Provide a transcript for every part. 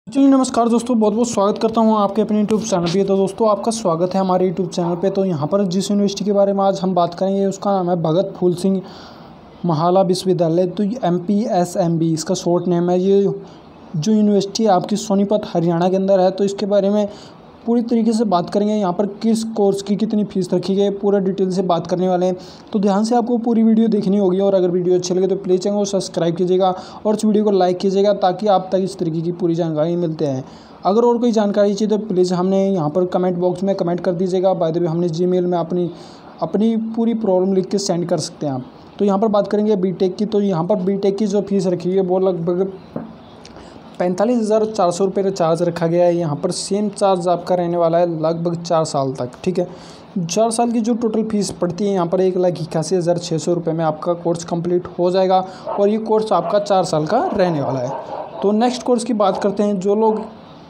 जी नमस्कार दोस्तों, बहुत बहुत स्वागत करता हूं आपके अपने यूट्यूब चैनल पे। तो दोस्तों आपका स्वागत है हमारे यूट्यूब चैनल पे। तो यहां पर जिस यूनिवर्सिटी के बारे में आज हम बात करेंगे उसका नाम है भगत फूल सिंह महिला विश्वविद्यालय। तो MPSMB इसका शॉर्ट नेम है। ये जो यूनिवर्सिटी आपकी सोनीपत हरियाणा के अंदर है। तो इसके बारे में पूरी तरीके से बात करेंगे। यहाँ पर किस कोर्स की कितनी फ़ीस रखी गई है, पूरा डिटेल से बात करने वाले हैं। तो ध्यान से आपको पूरी वीडियो देखनी होगी और अगर वीडियो अच्छी लगे तो प्लीज़ चैनल को सब्सक्राइब कीजिएगा और इस वीडियो को लाइक कीजिएगा ताकि आप तक इस तरीके की पूरी जानकारी मिलते हैं। अगर और कोई जानकारी चाहिए तो प्लीज़ हमने यहाँ पर कमेंट बॉक्स में कमेंट कर दीजिएगा। बाय द वे हमने जीमेल में अपनी पूरी प्रॉब्लम लिख के सेंड कर सकते हैं आप। तो यहाँ पर बात करेंगे बीटेक की। तो यहाँ पर बीटेक की जो फीस रखी है वो लगभग 45,400 रुपये का चार्ज रखा गया है। यहाँ पर सेम चार्ज आपका रहने वाला है लगभग 4 साल तक। ठीक है, 4 साल की जो टोटल फीस पड़ती है यहाँ पर 1,81,600 रुपये में आपका कोर्स कंप्लीट हो जाएगा और ये कोर्स आपका 4 साल का रहने वाला है। तो नेक्स्ट कोर्स की बात करते हैं। जो लोग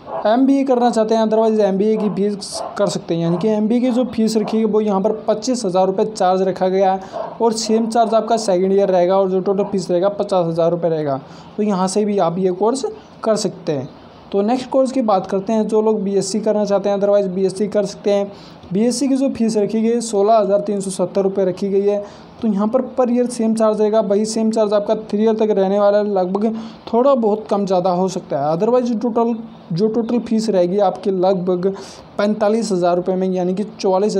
MBA करना चाहते हैं अदरवाइज़ MBA की फीस कर सकते हैं। यानी कि MBA की जो फीस रखी है वो यहाँ पर 25,000 रुपये चार्ज रखा गया है और सेम चार्ज आपका सेकेंड ईयर रहेगा और जो टोटल फीस रहेगा 50,000 रुपये रहेगा। तो यहाँ से भी आप ये कोर्स कर सकते हैं। तो नेक्स्ट कोर्स की बात करते हैं। जो लोग BSc करना चाहते हैं अदरवाइज़ BSc कर सकते हैं। BSc की जो फीस रखी गई है 16,370 रुपये रखी गई है। तो यहाँ पर ईयर सेम चार्ज रहेगा। वही सेम चार्ज आपका 3 ईयर तक रहने वाला है। लगभग थोड़ा बहुत कम ज़्यादा हो सकता है। अदरवाइज जो टोटल फीस रहेगी आपकी लगभग 45,000 रुपये में, यानी कि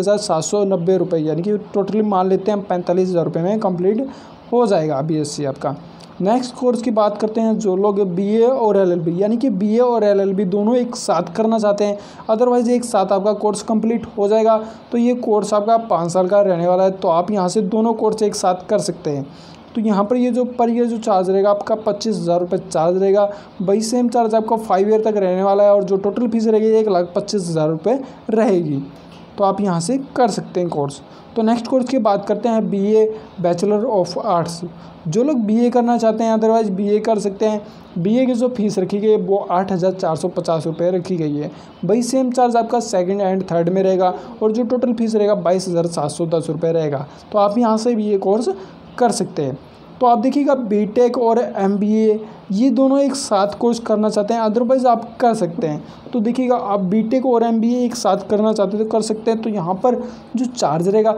44,790 रुपये, यानी कि टोटली मान लेते हैं 45,000 रुपये में कंप्लीट हो जाएगा BSc आपका। नेक्स्ट कोर्स की बात करते हैं। जो लोग BA और LLB यानी कि BA और LLB दोनों एक साथ करना चाहते हैं अदरवाइज़ एक साथ आपका कोर्स कंप्लीट हो जाएगा। तो ये कोर्स आपका 5 साल का रहने वाला है। तो आप यहाँ से दोनों कोर्स एक साथ कर सकते हैं। तो यहाँ पर ये जो पर ईयर जो चार्ज रहेगा आपका 25,000 रुपये चार्ज रहेगा। वही सेम चार्ज आपका 5 ईयर तक रहने वाला है और जो टोटल फीस रहेगी 1,25,000 रुपये रहेगी। तो आप यहाँ से कर सकते हैं कोर्स। तो नेक्स्ट कोर्स की बात करते हैं BA बैचलर ऑफ आर्ट्स। जो लोग BA करना चाहते हैं अदरवाइज़ BA कर सकते हैं। BA की जो फीस रखी गई है वो 8,450 रुपये रखी गई है। वही सेम चार्ज आपका सेकंड एंड थर्ड में रहेगा और जो टोटल फीस रहेगा 22,710 रुपये रहेगा। तो आप यहाँ से भी ये कोर्स कर सकते हैं। तो आप देखिएगा बीटेक और MBA ये दोनों एक साथ कोर्स करना चाहते हैं अदरवाइज़ आप कर सकते हैं। तो देखिएगा आप बीटेक और MBA एक साथ करना चाहते हैं तो कर सकते हैं। तो यहाँ पर जो चार्ज रहेगा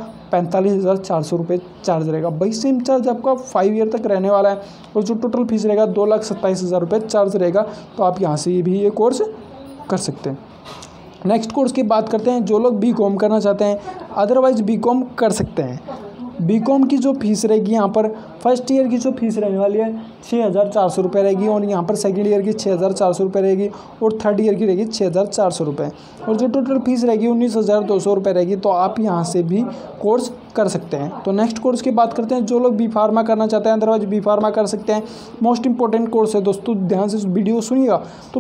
45,400 रुपये चार्ज रहेगा। वही सेम चार्ज आपका 5 ईयर तक रहने वाला है और जो टोटल फीस रहेगा 2,27,000 रुपये चार्ज रहेगा। तो आप यहाँ से भी ये कोर्स कर सकते हैं। नेक्स्ट कोर्स की बात करते हैं। जो लोग BCom करना चाहते हैं अदरवाइज़ BCom कर सकते हैं। BCom की जो फीस रहेगी यहाँ पर फर्स्ट ईयर की जो फीस रहने वाली है 6,400 रुपये रहेगी और यहाँ पर सेकेंड ईयर की 6,400 रुपये रहेगी और थर्ड ईयर की रहेगी 6,400 रुपये और जो टोटल फीस रहेगी 19,200 रुपये रहेगी। तो आप यहाँ से भी कोर्स कर सकते हैं। तो नेक्स्ट कोर्स की बात करते हैं। जो लोग B Pharma करना चाहते हैं अदरवाइज B Pharma कर सकते हैं। मोस्ट इंपॉर्टेंट कोर्स है दोस्तों, ध्यान से वीडियो सुनिएगा। तो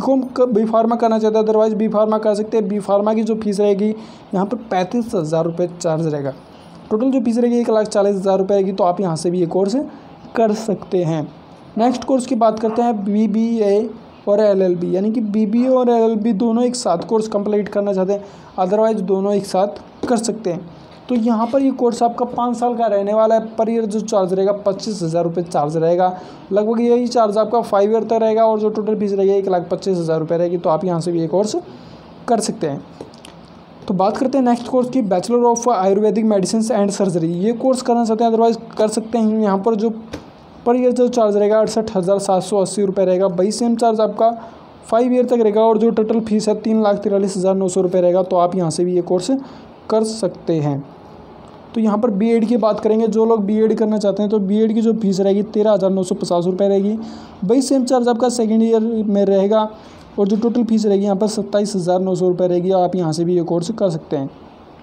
B Pharma करना चाहते हैं अदरवाइज B Pharma कर सकते हैं। B Pharma की जो फीस रहेगी यहाँ पर 35,000 रुपये चार्ज रहेगा। टोटल जो फीस रहेगी 1,40,000 रुपये रहेगी। तो आप यहाँ से भी ये कोर्स कर सकते हैं। नेक्स्ट कोर्स की बात करते हैं BBA और LLB यानी कि BBA और LLB दोनों एक साथ कोर्स कंप्लीट करना चाहते हैं अदरवाइज दोनों एक साथ कर सकते हैं। तो यहाँ पर ये कोर्स आपका 5 साल का रहने वाला है। पर ईयर जो चार्ज रहेगा 25,000 रुपये चार्ज रहेगा। लगभग यही चार्ज आपका 5 ईयर तक रहेगा और जो टोटल फीस रहेगी 1,25,000 रुपये रहेगी। तो आप यहाँ से भी ये कोर्स कर सकते हैं। तो बात करते हैं नेक्स्ट कोर्स की bachelor of Ayurvedic medicine and surgery. ये कोर्स करना चाहते हैं अदरवाइज कर सकते हैं। यहाँ पर जो पर ईयर जो चार्ज रहेगा 68,780 रुपये रहेगा। वही सेम चार्ज आपका 5 ईयर तक रहेगा और जो टोटल फीस है 3,43,900 रुपये रहेगा। तो आप यहाँ से भी ये कोर्स कर सकते हैं। तो यहाँ पर B.Ed की बात करेंगे। जो लोग B.Ed करना चाहते हैं तो B.Ed की जो फीस रहेगी 13,950 रुपये रहेगी। वही सेम चार्ज आपका सेकेंड ईयर में रहेगा और जो टोटल फीस रहेगी यहाँ पर 27,900 रुपये रहेगी। आप यहाँ से भी ये कोर्स कर सकते हैं।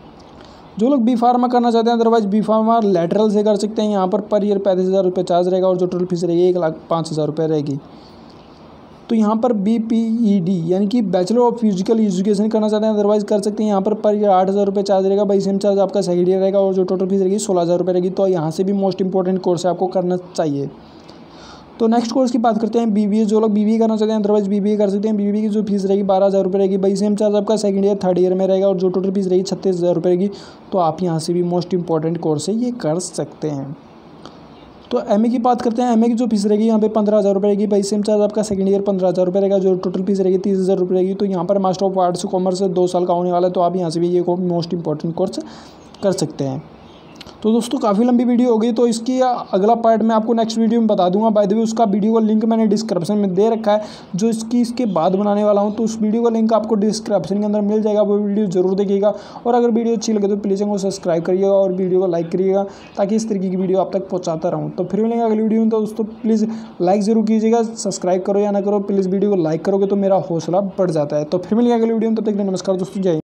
जो लोग B Pharma करना चाहते हैं अदरवाइज B Pharma लैटरल से कर सकते हैं। यहाँ पर ईयर 35,000 रुपये चार्ज रहेगा और जो टोटल फीस रहेगी 1,05,000 रुपये रहेगी। तो यहाँ पर BPED यानी कि बैचलर ऑफ फिजिकल एजुकेशन करना चाहते हैं अदरवाइज कर सकते हैं। यहाँ पर ईयर 8,000 रुपये चार्ज रहेगा। वही सेम चार्ज आपका सेकेंड ईयर रहेगा और जो टोटल फीस रहेगी 16,000 रुपये रहेगी। तो यहाँ से भी मोस्ट इंपॉर्टेंट कोर्स है, आपको करना चाहिए। तो नेक्स्ट कोर्स की बात करते हैं BBA। जो लोग BBA करना चाहते हैं अदरवाइज BBA कर सकते हैं। BBA की जो फीस रहेगी 12,000 रुपये रहेगी। वही सेम चार्ज आपका सेकंड ईयर थर्ड ईयर में रहेगा और जो टोटल फीस रहेगी 36,000 रुपये रहेगी। तो आप यहाँ से भी मोस्ट इंपॉर्टेंट कोर्स है ये कर सकते हैं। तो एमए की बात करते हैं। एमए की जो फीस रहेगी यहाँ पे 15,000 रुपये रहेगी भाई। सेम चार्ज आपका सेकंड ईयर 15,000 रुपये रहेगा। जो टोटल फीस रहेगी 30,000 रुपये रहेगी। तो यहाँ पर मास्टर ऑफ आर्ट्स कॉमर्स 2 साल का होने वाला है, तो आप यहाँ से भी ये मोस्ट इंपॉर्टेंट कोर्स कर सकते हैं। तो दोस्तों काफ़ी लंबी वीडियो हो गई, तो इसकी अगला पार्ट मैं आपको नेक्स्ट वीडियो में बता दूंगा। बाय द वे उसका वीडियो का लिंक मैंने डिस्क्रिप्शन में दे रखा है, जो इसके बाद बनाने वाला हूं, तो उस वीडियो का लिंक आपको डिस्क्रिप्शन के अंदर मिल जाएगा। वो वीडियो जरूर देखिएगा, और अगर वीडियो अच्छी लगे तो प्लीज़ चैनल को सब्सक्राइब करिएगा और वीडियो को लाइक करिएगा, ताकि इस तरीके की वीडियो आप तक पहुँचाता रहूँ। तो फिर मिलेंगे अगली वीडियो में। तो दोस्तों प्लीज़ लाइक ज़रूर कीजिएगा, सब्सक्राइब करो या ना करो, प्लीज़ वीडियो को लाइक करोगे तो मेरा हौसला बढ़ जाता है। तो फिर मिलेंगे अगली वीडियो में, तब तक नमस्कार दोस्तों, जय।